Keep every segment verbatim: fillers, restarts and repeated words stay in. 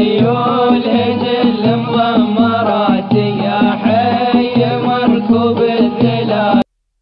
خيول جل مضمرات يا حي مركوب الذلال.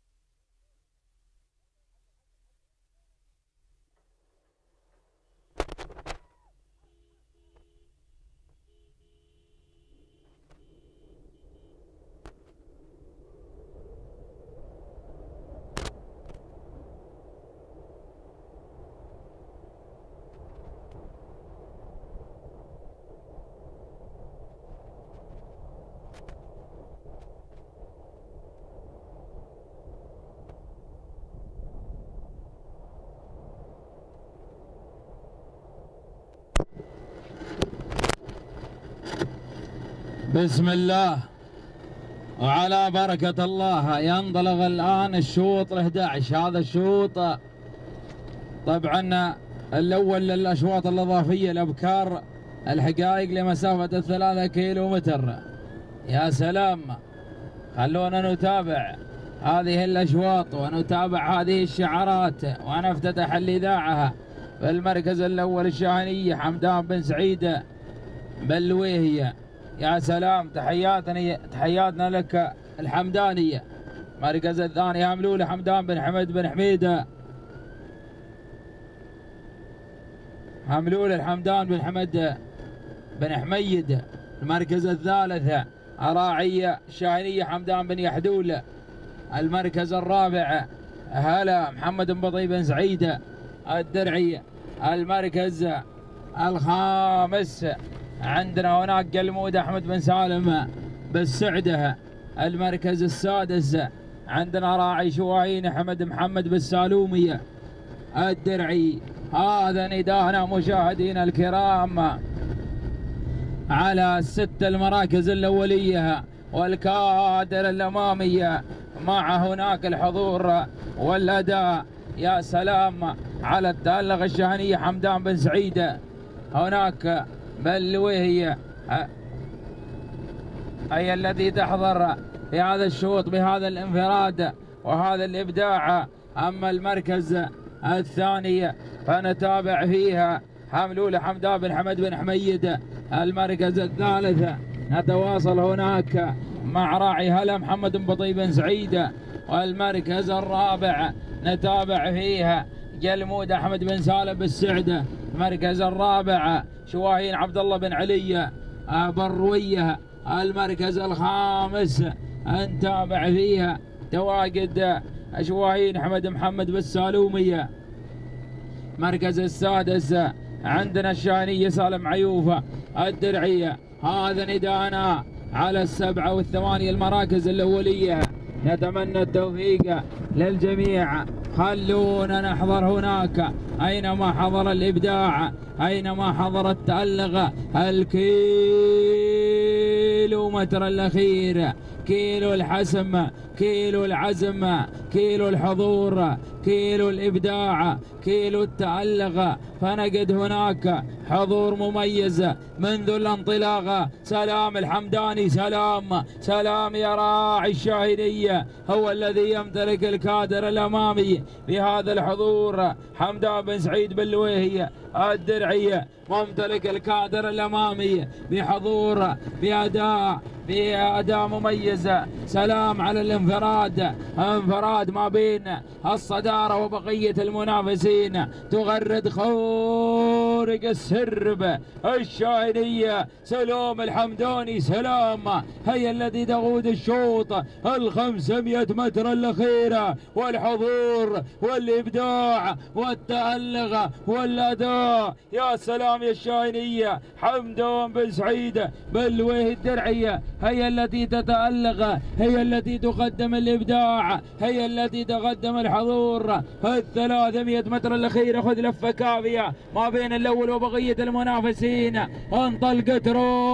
بسم الله وعلى بركة الله ينطلق الآن الشوط الأحد عشر. هذا الشوط طبعا الأول للأشواط الإضافية الأبكار الحقائق لمسافة الثلاثة كيلو متر. يا سلام، خلونا نتابع هذه الأشواط ونتابع هذه الشعارات ونفتتح الإذاعة. في المركز الأول الشاهنية حمدان بن سعيد بالويهية. يا سلام، تحياتنا تحياتنا لك الحمدانية. المركز الثاني هملول حمدان بن حمد بن حميدة، هملول الحمدان بن حمد بن حميد. المركز الثالث أراعي الشاهنية حمدان بن يحدول. المركز الرابع هلا محمد بن بطي بن سعيد الدرعي. المركز الخامس عندنا هناك قلمود أحمد بن سالم بالسعدة. المركز السادس عندنا راعي شواهين أحمد محمد بالسالومية الدرعي. هذا نداءنا مشاهدينا الكرام على الست المراكز الأولية والكادر الأمامية، مع هناك الحضور والأداء. يا سلام على التألق الشاهنية حمدان بن سعيد. هناك بالويهية هي التي تحضر في هذا الشوط بهذا الانفراد وهذا الإبداع. أما المركز الثاني فنتابع فيها حملول حمدان بن حمد بن حميد. المركز الثالث نتواصل هناك مع راعي هلا محمد بن بطي بن سعيد. والمركز الرابع نتابع فيها جلمود أحمد بن سالم بالسعدة. المركز الرابع شواهين عبد الله بن علي برويه. المركز الخامس نتابع فيها تواجد شواهين أحمد محمد بالسالومية. المركز السادس عندنا الشاهنية سالم عيوفة الدرعية. هذا ندانا على السبعة والثمانية المراكز الأولية. نتمنى التوفيق للجميع. خلونا نحضر هناك أينما حضر الإبداع، أينما حضر التألق. الكيلو متر الأخير، كيلو الحسم، كيلو العزم، كيلو الحضور، كيلو الإبداع، كيلو التألق. فنجد هناك حضور مميز منذ الانطلاقة. سلام الحمداني، سلام سلام يا راعي الشاهنية، هو الذي يمتلك الكادر الأمامي بهذا الحضور. حمدان بن سعيد بالويهية الدرعية ممتلك الكادر الأمامي بحضور، بأداء بأداء مميز. سلام على الانفراد، انفراد ما بين الصدارة وبقية المنافسين. تغرد خورق السرب الشاهنية سلام الحمداني. سلام هي التي تقود الشوط الخمسمائة متر الأخيرة، والحضور والإبداع والتألق والأداء. يا سلام يا الشاهنية. حمدان بن سعيد بالويه الدرعية هي التي تتألق، هي التي تقدم الإبداع، هي التي تقدم الحضور. الثلاثمائة متر الأخيرة خذ لفة كافية ما بين الأول وبقية المنافسين. انطلقت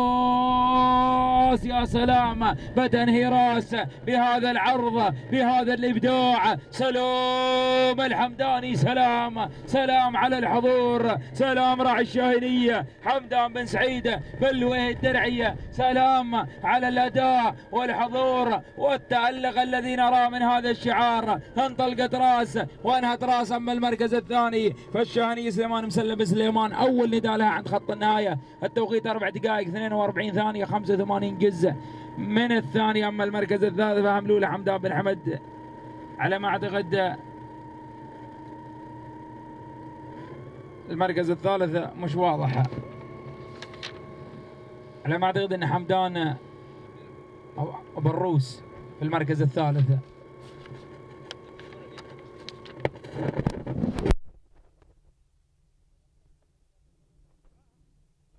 راس، يا سلام بتنهي راس بهذا العرض بهذا الإبداع. سلام الحمداني، سلام سلام على الحضور. سلام راعي الشاهنية حمدان بن سعيد بالويه الدرعية. سلام على على الأداء والحضور والتألق الذي نراه من هذا الشعار. انطلقت راس وانهت راس. أما المركز الثاني فالشاهني سليمان مسلم سليمان أول نداء لها عند خط النهاية. التوقيت أربع دقائق اثنين وأربعين ثانية خمسة وثمانين جزء من الثانية. أما المركز الثالث فهملولة حمدان بن حمد على ما أعتقد المركز الثالث مش واضح، على ما أعتقد أن حمدان أو بروس في المركز الثالث.